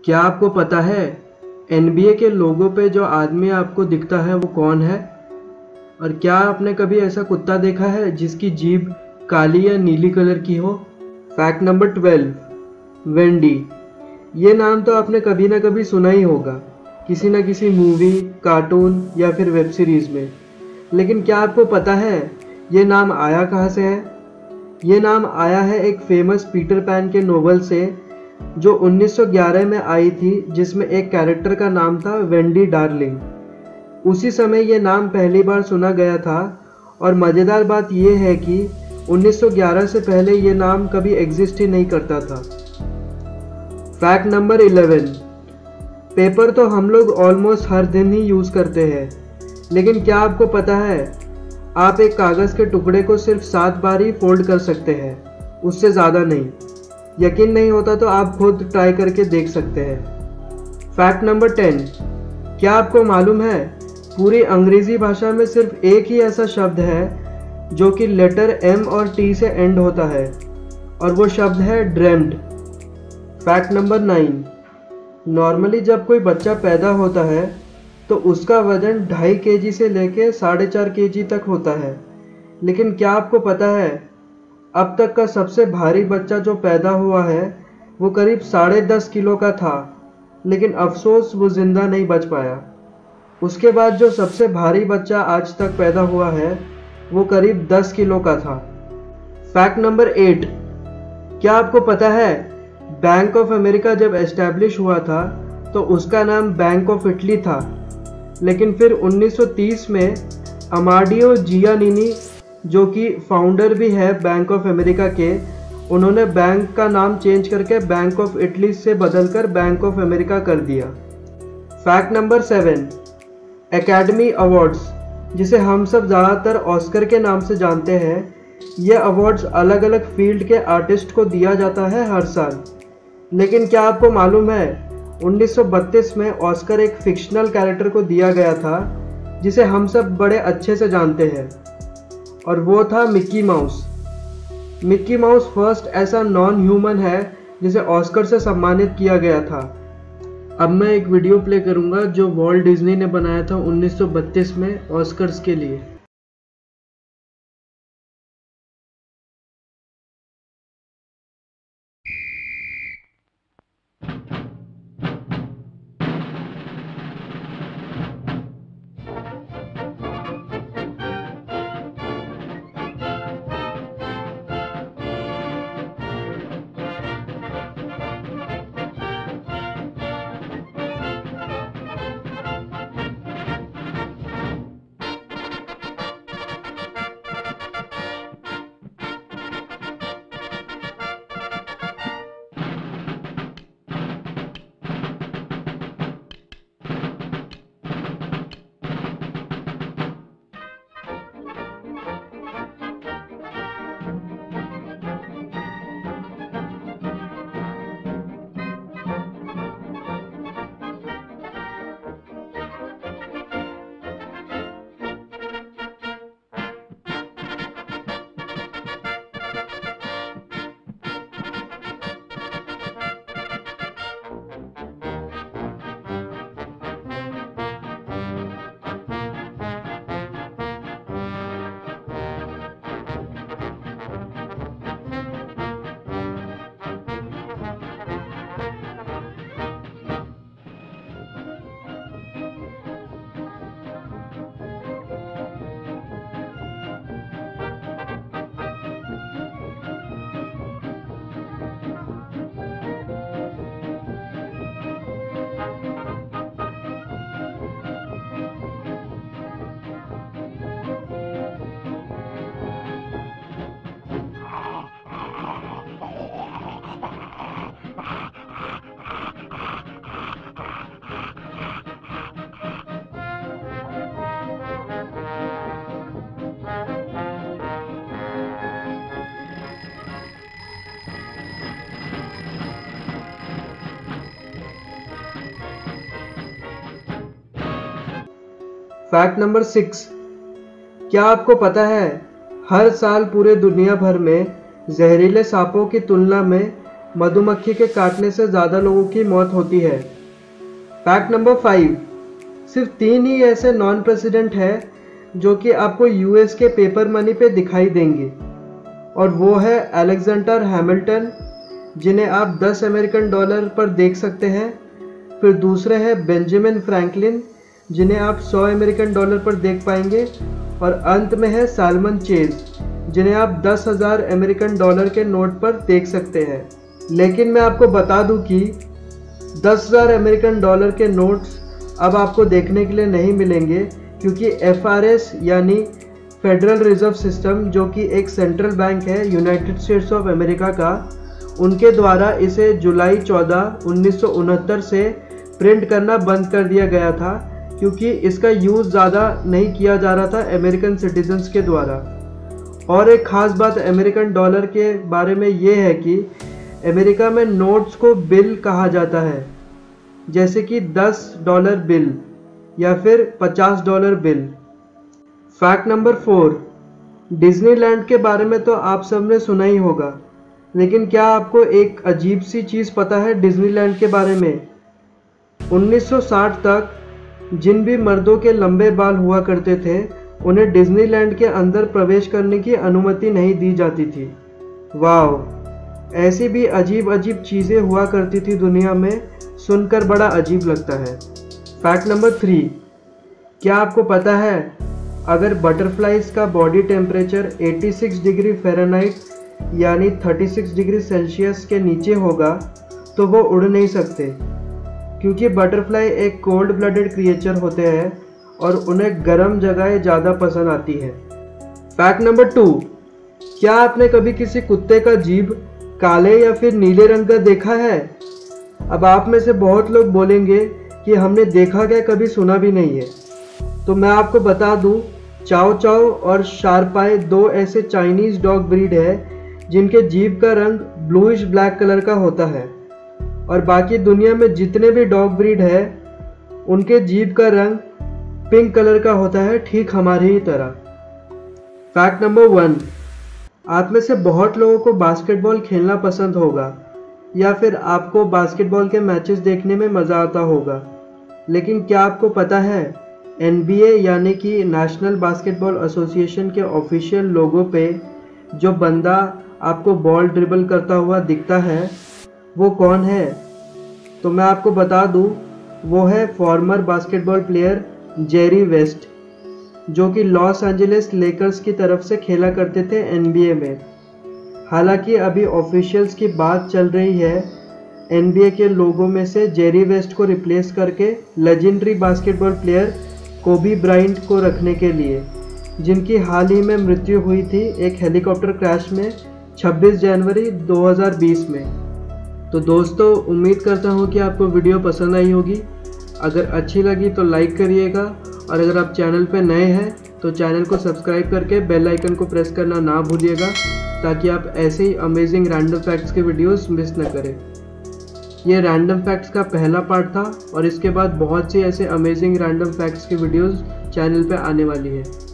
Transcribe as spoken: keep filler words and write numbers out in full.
क्या आपको पता है एन बी ए के लोगो पे जो आदमी आपको दिखता है वो कौन है? और क्या आपने कभी ऐसा कुत्ता देखा है जिसकी जीभ काली या नीली कलर की हो? Fact number twelve, Wendy. ये नाम तो आपने कभी ना कभी सुना ही होगा, किसी न किसी मूवी, कार्टून या फिर वेब सीरीज में। लेकिन क्या आपको पता है ये नाम आया कहाँ से है? ये नाम आया है एक फेमस पीटर पैन के नोवेल से जो उन्नीस सौ ग्यारह में आई थी, जिसमें एक कैरेक्टर का नाम था वेंडी डार्लिंग। उसी समय ये नाम पहली बार सुना गया था। और मज़ेदार बात यह है कि उन्नीस सौ ग्यारह से पहले ये नाम कभी एग्जिस्ट ही नहीं करता था। फैक्ट नंबर इलेवन, पेपर तो हम लोग ऑलमोस्ट हर दिन ही यूज़ करते हैं, लेकिन क्या आपको पता है आप एक कागज़ के टुकड़े को सिर्फ सात बार ही फोल्ड कर सकते हैं, उससे ज़्यादा नहीं। यकीन नहीं होता तो आप खुद ट्राई करके देख सकते हैं। फैक्ट नंबर टेन, क्या आपको मालूम है पूरी अंग्रेज़ी भाषा में सिर्फ एक ही ऐसा शब्द है जो कि लेटर एम और टी से एंड होता है, और वो शब्द है dreamt. Fact number nine, normally जब कोई बच्चा पैदा होता है तो उसका वजन ढाई केजी से लेके साढ़े चार केजी तक होता है। लेकिन क्या आपको पता है अब तक का सबसे भारी बच्चा जो पैदा हुआ है वो करीब साढ़े दस किलो का था, लेकिन अफसोस वो जिंदा नहीं बच पाया। उसके बाद जो सबसे भारी बच्चा आज तक पैदा हुआ है वो करीब दस किलो का था। फैक्ट नंबर एट, क्या आपको पता है बैंक ऑफ अमेरिका जब एस्टैब्लिश हुआ था तो उसका नाम बैंक ऑफ इटली था, लेकिन फिर उन्नीस सौ तीस में अमाडियो जियानिनी, जो कि फाउंडर भी है बैंक ऑफ अमेरिका के, उन्होंने बैंक का नाम चेंज करके बैंक ऑफ इटली से बदलकर बैंक ऑफ अमेरिका कर दिया। Fact number seven, academy awards, जिसे हम सब ज़्यादातर ऑस्कर के नाम से जानते हैं, ये अवार्ड्स अलग अलग फील्ड के आर्टिस्ट को दिया जाता है हर साल। लेकिन क्या आपको मालूम है उन्नीस सौ बत्तीस में ऑस्कर एक फिक्शनल कैरेक्टर को दिया गया था जिसे हम सब बड़े अच्छे से जानते हैं, और वो था Mickey Mouse. Mickey Mouse first ऐसा नॉन ह्यूमन है जिसे ऑस्कर से सम्मानित किया गया था। अब मैं एक वीडियो प्ले करूंगा जो वॉल्ट डिज्नी ने बनाया था उन्नीस सौ बत्तीस में ऑस्कर्स के लिए। फैक्ट नंबर सिक्स, क्या आपको पता है हर साल पूरे दुनिया भर में जहरीले सांपों की तुलना में मधुमक्खी के काटने से ज़्यादा लोगों की मौत होती है। फैक्ट नंबर फाइव, सिर्फ तीन ही ऐसे नॉन प्रेसिडेंट हैं जो कि आपको यूएस के पेपर मनी पे दिखाई देंगे, और वो है अलेक्जेंडर हैमिल्टन, जिन्हें आप दस अमेरिकन डॉलर पर देख सकते हैं। फिर दूसरे हैं बेंजामिन फ्रैंकलिन, जिन्हें आप सौ अमेरिकन डॉलर पर देख पाएंगे। और अंत में है सालमन चेज, जिन्हें आप दस हज़ार अमेरिकन डॉलर के नोट पर देख सकते हैं। लेकिन मैं आपको बता दूं कि दस हज़ार अमेरिकन डॉलर के नोट्स अब आपको देखने के लिए नहीं मिलेंगे, क्योंकि एफ आर एस यानी फेडरल रिजर्व सिस्टम, जो कि एक सेंट्रल बैंक है यूनाइटेड स्टेट्स ऑफ अमेरिका का, उनके द्वारा इसे जुलाई चौदह उन्नीस सौ उनहत्तर से प्रिंट करना बंद कर दिया गया था, क्योंकि इसका यूज़ ज़्यादा नहीं किया जा रहा था अमेरिकन सिटीजन्स के द्वारा। और एक ख़ास बात अमेरिकन डॉलर के बारे में ये है कि अमेरिका में नोट्स को बिल कहा जाता है, जैसे कि दस डॉलर बिल या फिर पचास dollar bill. Fact number four, Disneyland के बारे में तो आप सबने सुना ही होगा, लेकिन क्या आपको एक अजीब सी चीज़ पता है डिज्नीलैंड के बारे में? उन्नीस सौ साठ तक जिन भी मर्दों के लंबे बाल हुआ करते थे, उन्हें डिज्नीलैंड के अंदर प्रवेश करने की अनुमति नहीं दी जाती थी। वाह, ऐसी भी अजीब अजीब चीज़ें हुआ करती थी दुनिया में, सुनकर बड़ा अजीब लगता है। फैक्ट नंबर थ्री, क्या आपको पता है अगर बटरफ्लाइज का बॉडी टेम्परेचर छियासी डिग्री फ़ारेनहाइट यानी छत्तीस डिग्री सेल्सियस के नीचे होगा तो वो उड़ नहीं सकते, क्योंकि बटरफ्लाई एक कोल्ड ब्लडेड क्रिएचर होते हैं और उन्हें गर्म जगहें ज़्यादा पसंद आती है। फैक्ट नंबर टू, क्या आपने कभी किसी कुत्ते का जीभ काले या फिर नीले रंग का देखा है? अब आप में से बहुत लोग बोलेंगे कि हमने देखा क्या, कभी सुना भी नहीं है। तो मैं आपको बता दूं, चाओ चाओ और शार्पाई दो ऐसे चाइनीज़ डॉग ब्रीड है जिनके जीभ का रंग ब्लूइश ब्लैक कलर का होता है, और बाकी दुनिया में जितने भी डॉग ब्रीड है उनके जीभ का रंग पिंक कलर का होता है, ठीक हमारी ही तरह। फैक्ट नंबर वन, आप में से बहुत लोगों को बास्केटबॉल खेलना पसंद होगा या फिर आपको बास्केटबॉल के मैचेस देखने में मज़ा आता होगा, लेकिन क्या आपको पता है एन बी ए यानी कि नेशनल बास्केटबॉल एसोसिएशन के ऑफिशियल लोगो पे जो बंदा आपको बॉल ड्रिबल करता हुआ दिखता है वो कौन है? तो मैं आपको बता दूं, वो है former basketball player Jerry West, जो कि लॉस एंजलिस लेकर्स की तरफ से खेला करते थे एन बी ए में। हालांकि अभी ऑफिशियल्स की बात चल रही है एन बी ए के लोगों में से जेरी वेस्ट को रिप्लेस करके legendary basketball player Kobe Bryant को रखने के लिए, जिनकी हाल ही में मृत्यु हुई थी एक हेलीकॉप्टर क्रैश में छब्बीस जनवरी दो हज़ार बीस में। तो दोस्तों, उम्मीद करता हूँ कि आपको वीडियो पसंद आई होगी। अगर अच्छी लगी तो लाइक करिएगा, और अगर आप चैनल पर नए हैं तो चैनल को सब्सक्राइब करके बेल आइकन को प्रेस करना ना भूलिएगा, ताकि आप ऐसे ही अमेजिंग रैंडम फैक्ट्स के वीडियोस मिस न करें। ये रैंडम फैक्ट्स का पहला पार्ट था, और इसके बाद बहुत सी ऐसे अमेजिंग रैंडम फैक्ट्स की वीडियोस चैनल पे आने वाली है।